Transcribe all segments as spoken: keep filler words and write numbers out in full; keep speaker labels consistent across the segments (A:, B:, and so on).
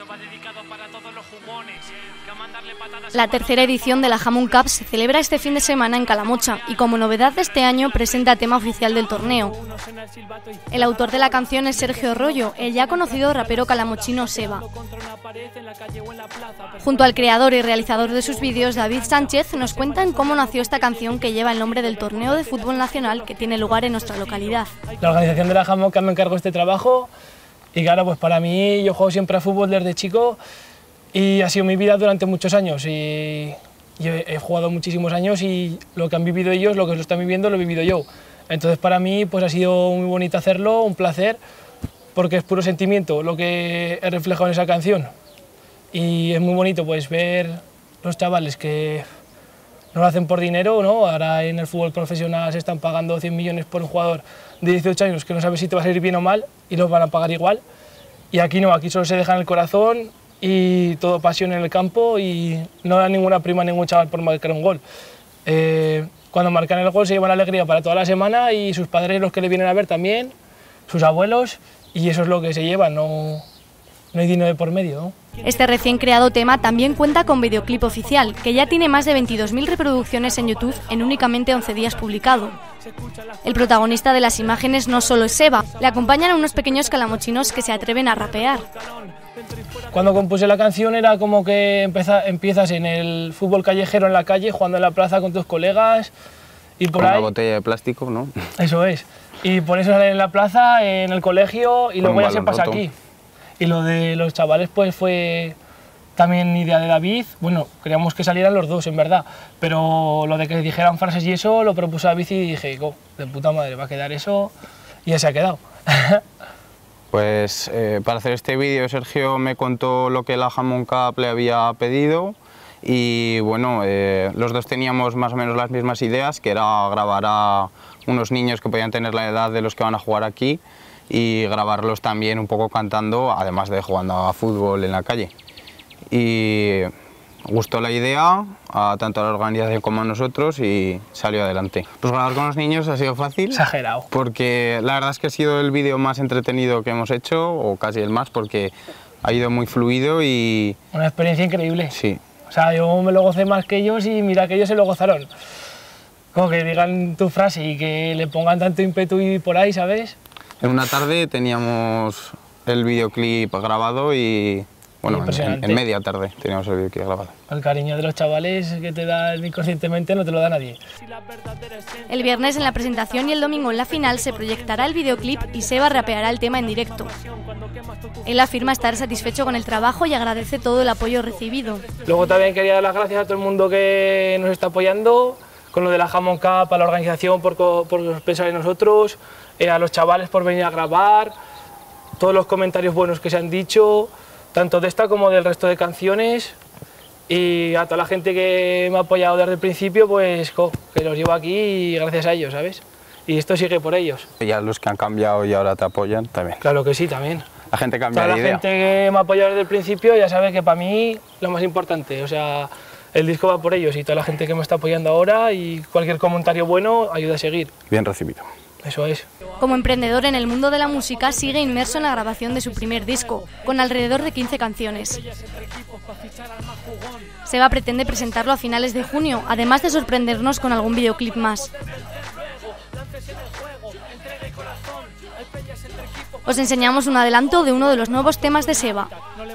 A: La tercera edición de la Jamón Cup se celebra este fin de semana en Calamocha y como novedad de este año presenta tema oficial del torneo. El autor de la canción es Sergio Rollo, el ya conocido rapero calamochino Seba. Junto al creador y realizador de sus vídeos, David Sánchez, nos cuentan cómo nació esta canción que lleva el nombre del torneo de fútbol nacional que tiene lugar en nuestra localidad.
B: La organización de la Jamón Cup me encargó este trabajo y claro, pues para mí yo juego siempre a fútbol desde chico y ha sido mi vida durante muchos años y yo he jugado muchísimos años y lo que han vivido ellos, lo que lo están viviendo, lo he vivido yo. Entonces para mí pues ha sido muy bonito hacerlo, un placer, porque es puro sentimiento lo que he reflejado en esa canción. Y es muy bonito pues ver los chavales que no lo hacen por dinero, ¿no? Ahora en el fútbol profesional se están pagando cien millones por un jugador de dieciocho años que no sabe si te va a salir bien o mal y los van a pagar igual. Y aquí no, aquí solo se dejan el corazón y todo pasión en el campo y no da ninguna prima a ningún chaval por marcar un gol. Eh, cuando marcan el gol se llevan alegría para toda la semana y sus padres, los que le vienen a ver también, sus abuelos, y eso es lo que se lleva, no, no hay dinero de por medio, ¿no?
A: Este recién creado tema también cuenta con videoclip oficial, que ya tiene más de veintidós mil reproducciones en YouTube en únicamente once días publicado. El protagonista de las imágenes no solo es Seba, le acompañan a unos pequeños calamochinos que se atreven a rapear.
B: Cuando compuse la canción era como que empieza, empiezas en el fútbol callejero en la calle, jugando en la plaza con tus colegas y por
C: con
B: ahí...
C: una botella de plástico, ¿no?
B: Eso es. Y por eso salen en la plaza, en el colegio y con luego ya se pasa roto. Aquí. Y lo de los chavales pues fue también idea de David. Bueno, queríamos que salieran los dos en verdad, pero lo de que dijeran frases y eso lo propuso David y dije, oh, de puta madre, va a quedar eso y ya se ha quedado.
C: Pues eh, para hacer este vídeo Sergio me contó lo que la Jamón Cup le había pedido y bueno, eh, los dos teníamos más o menos las mismas ideas, que era grabar a unos niños que podían tener la edad de los que van a jugar aquí y grabarlos también un poco cantando, además de jugando a fútbol en la calle. Y gustó la idea a tanto a la organización como a nosotros y salió adelante. Pues grabar con los niños ha sido fácil.
B: Exagerado.
C: Porque la verdad es que ha sido el vídeo más entretenido que hemos hecho, o casi el más, porque ha ido muy fluido y...
B: Una experiencia increíble.
C: Sí.
B: O sea, yo me lo gocé más que ellos y mira que ellos se lo gozaron. Como que digan tu frase y que le pongan tanto ímpetu y por ahí, ¿sabes?
C: En una tarde teníamos el videoclip grabado y... Bueno, en, en media tarde teníamos el videoclip grabado.
B: El cariño de los chavales que te dan inconscientemente no te lo da nadie.
A: El viernes en la presentación y el domingo en la final se proyectará el videoclip y Seba rapeará el tema en directo. Él afirma estar satisfecho con el trabajo y agradece todo el apoyo recibido.
B: Luego también quería dar las gracias a todo el mundo que nos está apoyando, con lo de la Jamón Cup, a la organización por, por pensar en nosotros, eh, a los chavales por venir a grabar, todos los comentarios buenos que se han dicho, tanto de esta como del resto de canciones, y a toda la gente que me ha apoyado desde el principio, pues jo, que los llevo aquí y gracias a ellos, ¿sabes? Y esto sigue por ellos.
C: Ya los que han cambiado y ahora te apoyan también.
B: Claro que sí, también.
C: La gente cambia
B: toda
C: de idea.
B: La gente que me ha apoyado desde el principio ya sabe que para mí lo más importante, o sea, el disco va por ellos y toda la gente que me está apoyando ahora y cualquier comentario bueno ayuda a seguir.
C: Bien recibido.
B: Eso es.
A: Como emprendedor en el mundo de la música, sigue inmerso en la grabación de su primer disco, con alrededor de quince canciones. Seba pretende presentarlo a finales de junio, además de sorprendernos con algún videoclip más. Os enseñamos un adelanto de uno de los nuevos temas de Seba.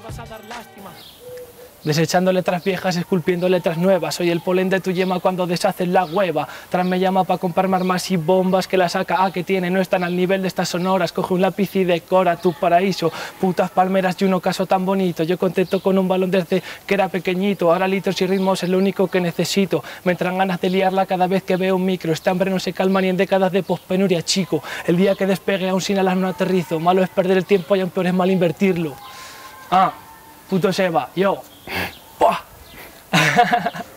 B: Desechando letras viejas, esculpiendo letras nuevas. Soy el polen de tu yema cuando deshaces la hueva. Tras me llama para comprarme armas y bombas que las A K A que tiene no están al nivel de estas sonoras. Coge un lápiz y decora tu paraíso. Putas palmeras y un ocaso tan bonito. Yo contento con un balón desde que era pequeñito. Ahora litros y ritmos es lo único que necesito. Me entran ganas de liarla cada vez que veo un micro. Este hambre no se calma ni en décadas de pospenuria, chico. El día que despegue aún sin alas no aterrizo. Malo es perder el tiempo y aún peor es mal invertirlo. Ah, puto Seba, yo. ¡Buah!